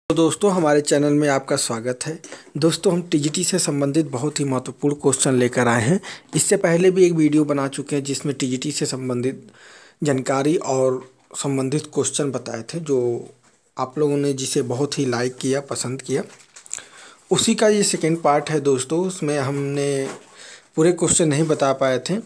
तो दोस्तों हमारे चैनल में आपका स्वागत है। दोस्तों हम टीजीटी से संबंधित बहुत ही महत्वपूर्ण क्वेश्चन लेकर आए हैं। इससे पहले भी एक वीडियो बना चुके हैं जिसमें टीजीटी से संबंधित जानकारी और संबंधित क्वेश्चन बताए थे, जो आप लोगों ने जिसे बहुत ही लाइक किया, पसंद किया। उसी का ये सेकेंड पार्ट है दोस्तों। उसमें हमने पूरे क्वेश्चन नहीं बता पाए थे।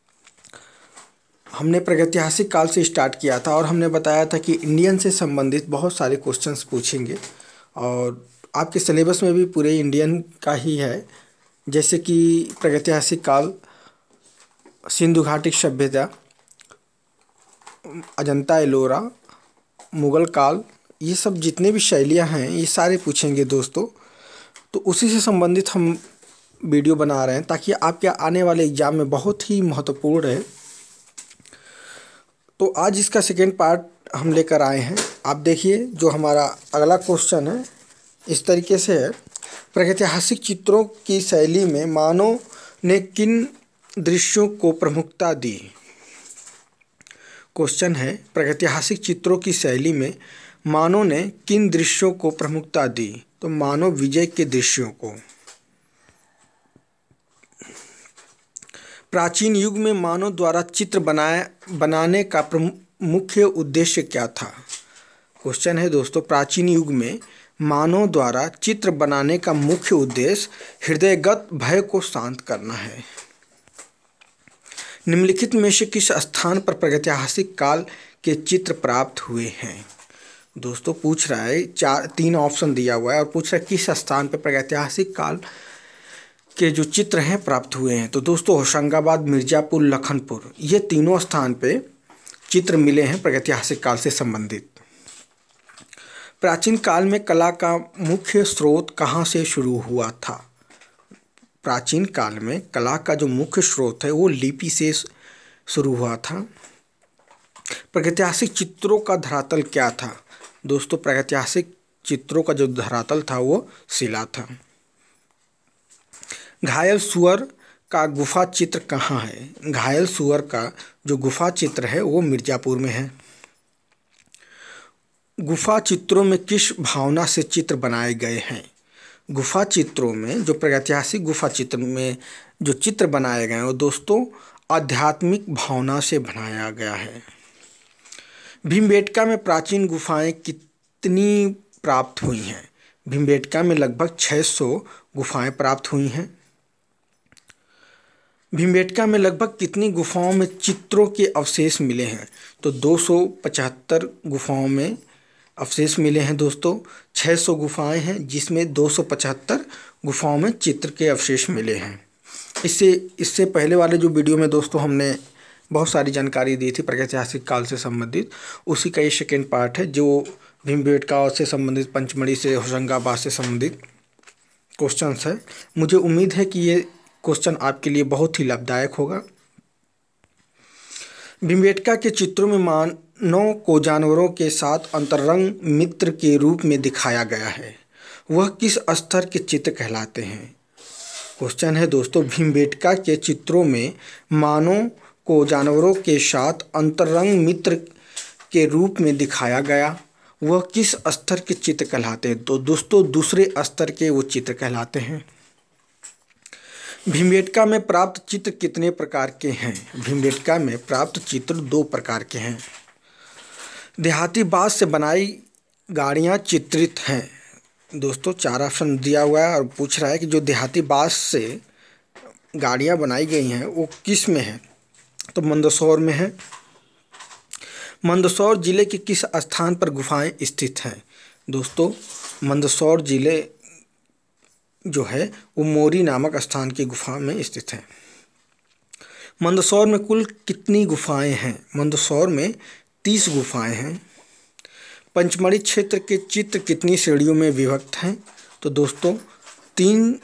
हमने प्रागैतिहासिक काल से स्टार्ट किया था और हमने बताया था कि इंडियन से संबंधित बहुत सारे क्वेश्चंस पूछेंगे और आपके सिलेबस में भी पूरे इंडियन का ही है। जैसे कि प्रागैतिहासिक काल, सिंधु घाटी सभ्यता, अजंता एलोरा, मुगल काल, ये सब जितने भी शैलियाँ हैं ये सारे पूछेंगे दोस्तों। तो उसी से संबंधित हम वीडियो बना रहे हैं ताकि आपके आने वाले एग्ज़ाम में बहुत ही महत्वपूर्ण है। तो आज इसका सेकेंड पार्ट हम लेकर आए हैं। आप देखिए, जो हमारा अगला क्वेश्चन है इस तरीके से है। प्रागैतिहासिक चित्रों की शैली में मानव ने किन दृश्यों को प्रमुखता दी? क्वेश्चन है, प्रागैतिहासिक चित्रों की शैली में मानव ने किन दृश्यों को प्रमुखता दी? तो मानव विजय के दृश्यों को। प्राचीन युग में मानव द्वारा चित्र बनाने का मुख्य उद्देश्य क्या था? क्वेश्चन है दोस्तों, प्राचीन युग में मानव द्वारा चित्र बनाने का मुख्य उद्देश्य हृदयगत भय को शांत करना है। निम्नलिखित में से किस स्थान पर प्रागैतिहासिक काल के चित्र प्राप्त हुए हैं? दोस्तों पूछ रहा है, तीन ऑप्शन दिया हुआ है और पूछ रहा है किस स्थान पर प्रागैतिहासिक काल के जो चित्र हैं प्राप्त हुए हैं। तो दोस्तों होशंगाबाद, मिर्ज़ापुर, लखनपुर, ये तीनों स्थान पे चित्र मिले हैं प्रागैतिहासिक काल से संबंधित। प्राचीन काल में कला का मुख्य स्रोत कहाँ से शुरू हुआ था? प्राचीन काल में कला का जो मुख्य स्रोत है वो लिपि से शुरू हुआ था। प्रागैतिहासिक चित्रों का धरातल क्या था? दोस्तों प्रागैतिहासिक चित्रों का जो धरातल था वो शिला था। घायल सुअर का गुफा चित्र कहाँ है? घायल सुअर का जो गुफा चित्र है वो मिर्ज़ापुर में है। गुफा चित्रों में किस भावना से चित्र बनाए गए हैं? गुफा चित्रों में, जो प्रागैतिहासिक गुफा चित्र में जो चित्र बनाए गए हैं वो दोस्तों आध्यात्मिक भावना से बनाया गया है। भीमबेटका में प्राचीन गुफाएं कितनी प्राप्त हुई हैं? भीमबेटका में लगभग 600 गुफाएं प्राप्त हुई हैं। भीमबेटका में लगभग कितनी गुफाओं में चित्रों के अवशेष मिले हैं? तो 275 गुफाओं में अवशेष मिले हैं दोस्तों। 600 गुफाएं हैं जिसमें 275 गुफाओं में चित्र के अवशेष मिले हैं। इससे पहले वाले जो वीडियो में दोस्तों हमने बहुत सारी जानकारी दी थी प्रागैतिहासिक काल से संबंधित, उसी का ये सेकेंड पार्ट है जो भीमबेटका से संबंधित, पंचमढ़ी से, होशंगाबाद से संबंधित क्वेश्चंस है। मुझे उम्मीद है कि ये क्वेश्चन आपके लिए बहुत ही लाभदायक होगा। भीमबेटका के चित्रों में मानव को जानवरों के साथ अंतरंग मित्र के रूप में दिखाया गया है। वह किस स्तर के चित्र कहलाते हैं? क्वेश्चन है दोस्तों, भीमबेटका के चित्रों में मानव को जानवरों के साथ अंतरंग मित्र के रूप में दिखाया गया, वह किस स्तर के चित्र कहलाते हैं? तो दोस्तों दूसरे स्तर के वो चित्र कहलाते हैं। भीमबेटका में प्राप्त चित्र कितने प्रकार के हैं? भीमबेटका में प्राप्त चित्र 2 प्रकार के हैं। देहाती बाँस से बनाई गाड़ियाँ चित्रित हैं। दोस्तों 4 ऑप्शन दिया हुआ है और पूछ रहा है कि जो देहाती बाँस से गाड़ियाँ बनाई गई हैं वो किस में है? तो मंदसौर में है। मंदसौर जिले के किस स्थान पर गुफाएं स्थित हैं? दोस्तों मंदसौर जिले जो है वो मोरी नामक स्थान की गुफा में स्थित है। मंदसौर में कुल कितनी गुफाएं हैं? मंदसौर में 30 गुफाएं हैं। पंचमढ़ी क्षेत्र के चित्र कितनी श्रेणियों में विभक्त हैं? तो दोस्तों 3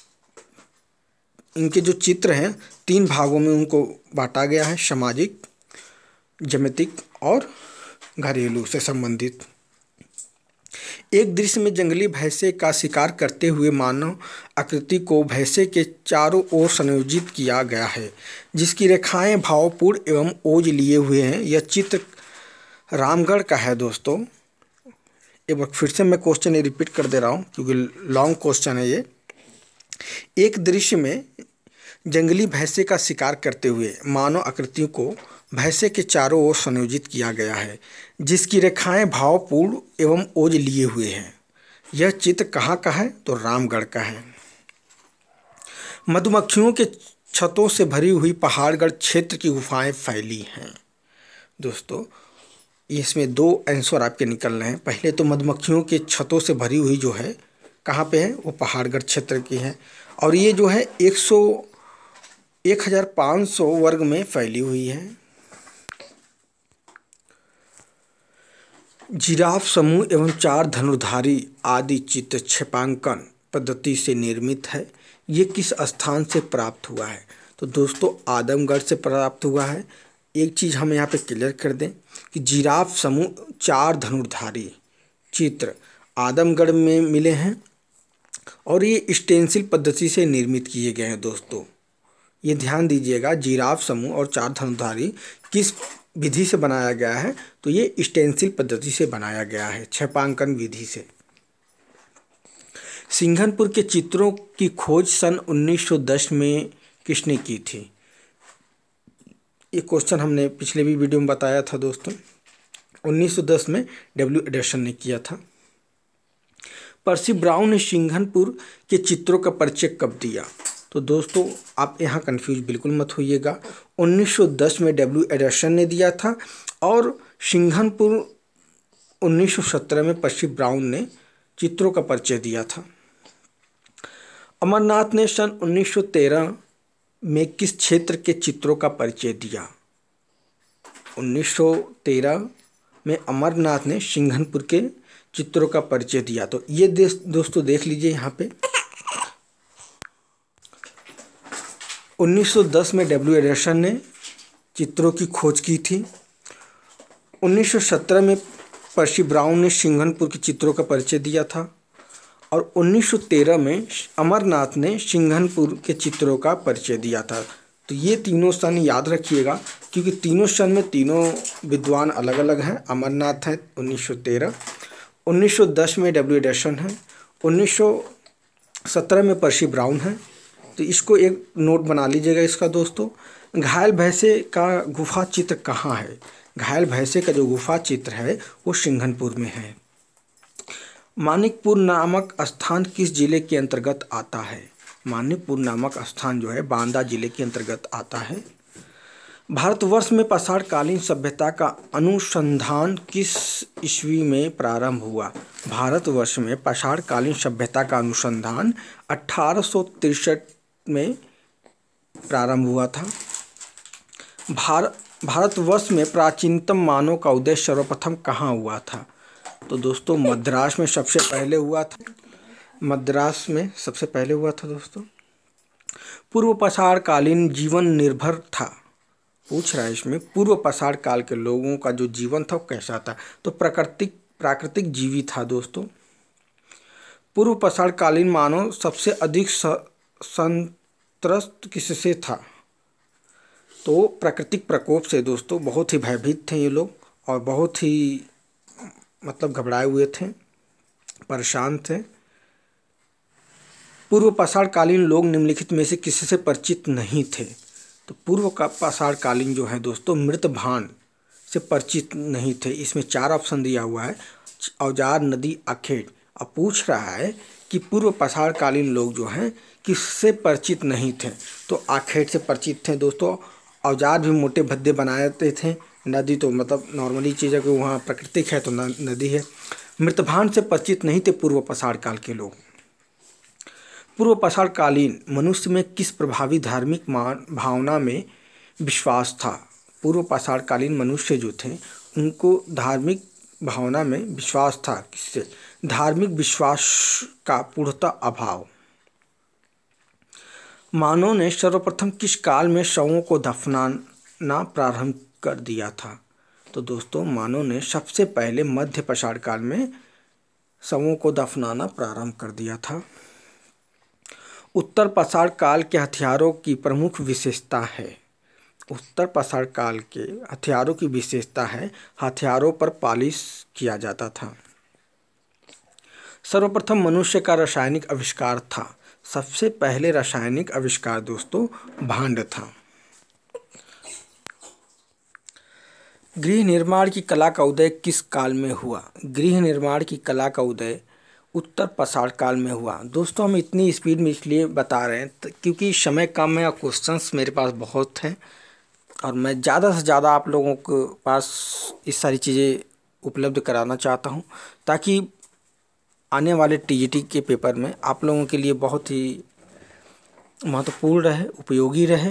इनके जो चित्र हैं 3 भागों में उनको बांटा गया है, सामाजिक, ज्यामितिक और घरेलू से संबंधित। एक दृश्य में जंगली भैंसे का शिकार करते हुए मानव आकृति को भैंसे के चारों ओर संयोजित किया गया है, जिसकी रेखाएं भावपूर्ण एवं ओज लिए हुए हैं। यह चित्र रामगढ़ का है दोस्तों। एक बार फिर से मैं क्वेश्चन ये रिपीट कर दे रहा हूँ क्योंकि लॉन्ग क्वेश्चन है ये। एक दृश्य में जंगली भैंसे का शिकार करते हुए मानव आकृतियों को भैंसे के चारों ओर संयोजित किया गया है, जिसकी रेखाएं भावपूर्ण एवं ओज लिए हुए हैं। यह चित्र कहाँ का है? तो रामगढ़ का है। मधुमक्खियों के छतों से भरी हुई पहाड़गढ़ क्षेत्र की गुफाएं फैली हैं। दोस्तों इसमें दो आंसर आपके निकल रहे हैं। पहले तो मधुमक्खियों के छतों से भरी हुई जो है कहाँ पे है? वो पहाड़गढ़ क्षेत्र की है और ये जो है 1500 वर्ग में फैली हुई है। जिराफ समूह एवं 4 धनुर्धारी आदि चित्र छेपांकन पद्धति से निर्मित है। ये किस स्थान से प्राप्त हुआ है? तो दोस्तों आदमगढ़ से प्राप्त हुआ है। एक चीज़ हम यहाँ पे क्लियर कर दें कि जिराफ समूह 4 धनुर्धारी चित्र आदमगढ़ में मिले हैं और ये स्टेंसिल पद्धति से निर्मित किए गए हैं। दोस्तों ये ध्यान दीजिएगा, जिराफ समूह और 4 धनुर्धारी किस विधि से बनाया गया है? तो ये स्टेंसिल पद्धति से बनाया गया है, छेपांकन विधि से। सिंघनपुर के चित्रों की खोज सन 1910 में किसने की थी? ये क्वेश्चन हमने पिछले भी वीडियो में बताया था दोस्तों। 1910 में डब्ल्यू एडिसन ने किया था। पर्सी ब्राउन ने सिंघनपुर के चित्रों का परिचय कब दिया? तो दोस्तों आप यहाँ कंफ्यूज बिल्कुल मत होइएगा। 1910 में डब्ल्यू एडिसन ने दिया था और सिंघनपुर 1917 में पर्सी ब्राउन ने चित्रों का परिचय दिया था। अमरनाथ ने सन 1913 में किस क्षेत्र के चित्रों का परिचय दिया? 1913 में अमरनाथ ने सिंघनपुर के चित्रों का परिचय दिया। तो ये दोस्तों देख लीजिए यहाँ पे 1910 में डब्ल्यू एडिसन ने चित्रों की खोज की थी। 1917 में पर्सी ब्राउन ने सिंघनपुर के चित्रों का परिचय दिया था और 1913 में अमरनाथ ने सिंघनपुर के चित्रों का परिचय दिया था। तो ये तीनों सन याद रखिएगा क्योंकि तीनों सन में तीनों विद्वान अलग अलग हैं। अमरनाथ है 1913, 1910 में डब्ल्यू एडिसन है, 1917 में पर्सी ब्राउन है। तो इसको एक नोट बना लीजिएगा इसका दोस्तों। घायल भैंसे का गुफा चित्र कहाँ है? घायल भैंसे का जो गुफा चित्र है वो सिंघनपुर में है। मानिकपुर नामक स्थान किस जिले के अंतर्गत आता है? मानिकपुर नामक स्थान जो है बांदा जिले के अंतर्गत आता है। भारतवर्ष में पाषाणकालीन सभ्यता का अनुसंधान किस ईस्वी में प्रारंभ हुआ? भारतवर्ष में पाषाणकालीन सभ्यता का अनुसंधान 1863 में प्रारंभ हुआ था। भारतवर्ष में प्राचीनतम मानव का उदय सर्वप्रथम कहाँ हुआ था? तो दोस्तों मद्रास में सबसे पहले हुआ था। मद्रास में सबसे पहले हुआ था दोस्तों। पूर्व पाषाणकालीन जीवन निर्भर था। पूछ रहा है इसमें पूर्व पाषाण काल के लोगों का जो जीवन था वो कैसा था? तो प्राकृतिक जीवी था दोस्तों। पूर्व पाषाणकालीन मानव सबसे अधिक संत्रस्त किससे था? तो प्राकृतिक प्रकोप से दोस्तों। बहुत ही भयभीत थे ये लोग और बहुत ही मतलब घबराए हुए थे, परेशान थे। पूर्व पाषाणकालीन लोग निम्नलिखित में से किससे परिचित नहीं थे? तो पूर्व का पाषाणकालीन जो है दोस्तों मृतभान से परिचित नहीं थे। इसमें 4 ऑप्शन दिया हुआ है, औजार, नदी, आखेट। अब पूछ रहा है कि पूर्व पाषाणकालीन लोग जो हैं किससे परिचित नहीं थे? तो आखेट से परिचित थे दोस्तों। औजार भी मोटे भद्दे बनाते थे। नदी तो मतलब नॉर्मली चीज़ है कि वहाँ प्राकृतिक है तो नदी है। मृतभान से परिचित नहीं थे पूर्व पाषाण काल के लोग। पूर्व पाषाणकालीन मनुष्य में किस प्रभावी धार्मिक भावना में विश्वास था? पूर्व पाषाणकालीन मनुष्य जो थे उनको धार्मिक भावना में विश्वास था। किससे? धार्मिक विश्वास का पूर्णतः अभाव। मानव ने सर्वप्रथम किस काल में शवों को दफनाना प्रारंभ कर दिया था? तो दोस्तों मानव ने सबसे पहले मध्य पाषाण काल में शवों को दफनाना प्रारंभ कर दिया था। उत्तर पाषाण काल के हथियारों की प्रमुख विशेषता है। उत्तर पाषाण काल के हथियारों की विशेषता है हथियारों पर पॉलिश किया जाता था। सर्वप्रथम मनुष्य का रासायनिक आविष्कार था। सबसे पहले रासायनिक आविष्कार दोस्तों भांड था। गृह निर्माण की कला का उदय किस काल में हुआ? गृह निर्माण की कला का उदय उत्तर पाषाण काल में हुआ। दोस्तों हम इतनी स्पीड में इसलिए बता रहे हैं क्योंकि समय कम है और क्वेश्चंस मेरे पास बहुत हैं और मैं ज़्यादा से ज़्यादा आप लोगों के पास इस सारी चीज़ें उपलब्ध कराना चाहता हूं ताकि आने वाले टीजीटी के पेपर में आप लोगों के लिए बहुत ही महत्वपूर्ण रहे, उपयोगी रहे।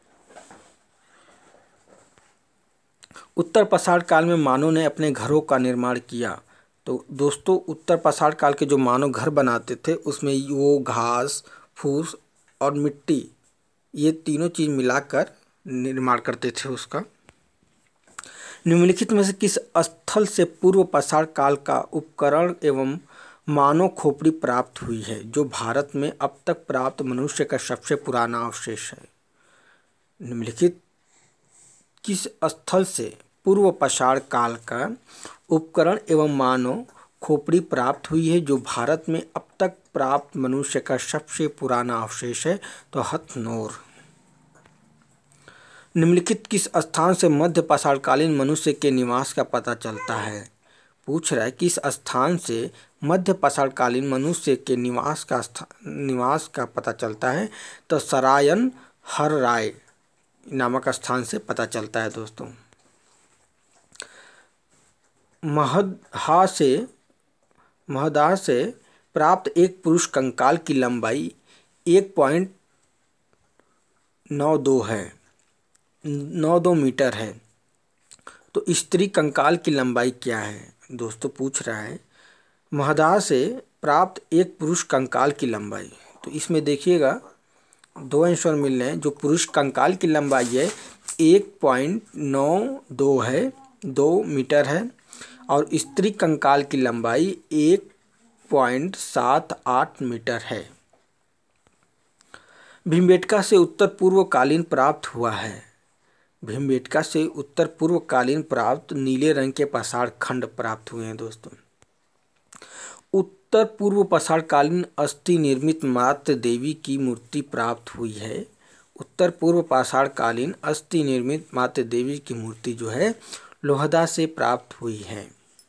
उत्तर पाषाण काल में मानव ने अपने घरों का निर्माण किया। तो दोस्तों उत्तर पाषाण काल के जो मानव घर बनाते थे उसमें वो घास, फूस और मिट्टी ये तीनों चीज़ मिलाकर निर्माण करते थे उसका। निम्नलिखित में से किस स्थल से पूर्व पाषाण काल का उपकरण एवं मानव खोपड़ी प्राप्त हुई है? जो भारत में अब तक प्राप्त मनुष्य का सबसे पुराना अवशेष है। निम्नलिखित किस स्थल से पूर्व पाषाण काल का उपकरण एवं मानव खोपड़ी प्राप्त हुई है? जो भारत में अब तक प्राप्त मनुष्य का सबसे पुराना अवशेष है। तो हथनोर। निम्नलिखित किस स्थान से मध्य पाषाणकालीन मनुष्य के निवास का पता चलता है? पूछ रहा है किस स्थान से मध्य पाषाणकालीन मनुष्य के निवास का पता चलता है? तो सरायन हर राय नामक स्थान से पता चलता है दोस्तों। महदाह से प्राप्त एक पुरुष कंकाल की लंबाई 1.92 मीटर है। तो स्त्री कंकाल की लंबाई क्या है? दोस्तों पूछ रहा है महदाह से प्राप्त एक पुरुष कंकाल की लंबाई। तो इसमें देखिएगा दो आंसर मिल रहे हैं। जो पुरुष कंकाल की लंबाई है 1.92 है, 2 मीटर है और स्त्री कंकाल की लंबाई 1.78 मीटर है। भीमबेटका से उत्तर पूर्वकालीन प्राप्त हुआ है। भीमबेटका से उत्तर पूर्वकालीन प्राप्त नीले रंग के पाषाण खंड प्राप्त हुए हैं दोस्तों। उत्तर पूर्व पाषाणकालीन अस्थि निर्मित मातृ देवी की मूर्ति प्राप्त हुई है। उत्तर पूर्व पाषाणकालीन अस्थि निर्मित मातृ देवी की मूर्ति जो है लोहदा से प्राप्त हुई है।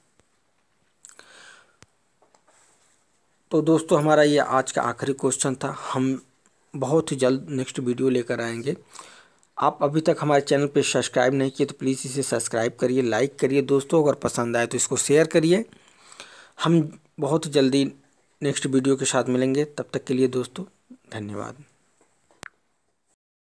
तो दोस्तों हमारा ये आज का आखिरी क्वेश्चन था। हम बहुत ही जल्द नेक्स्ट वीडियो लेकर आएंगे। आप अभी तक हमारे चैनल पे सब्सक्राइब नहीं किए तो प्लीज़ इसे सब्सक्राइब करिए, लाइक करिए दोस्तों। अगर पसंद आए तो इसको शेयर करिए। हम बहुत जल्दी नेक्स्ट वीडियो के साथ मिलेंगे। तब तक के लिए दोस्तों धन्यवाद।